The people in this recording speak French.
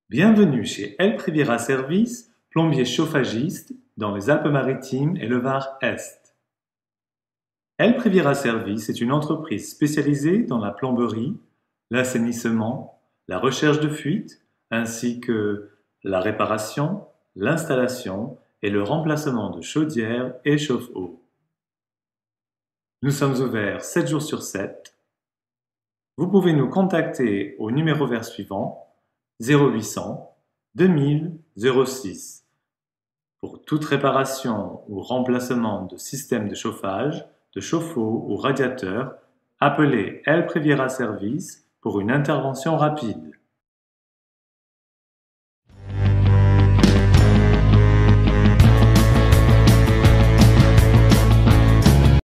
Bienvenue chez El Privira Service, plombier chauffagiste dans les Alpes-Maritimes et le Var-Est. El Privira Service est une entreprise spécialisée dans la plomberie, l'assainissement, la recherche de fuites, ainsi que la réparation, l'installation et le remplacement de chaudières et chauffe-eau. Nous sommes ouverts 7 jours sur 7. Vous pouvez nous contacter au numéro vert suivant 0800 2000 06 pour toute réparation ou remplacement de système de chauffage, de chauffe-eau ou radiateur. Appelez El Privira Service pour une intervention rapide.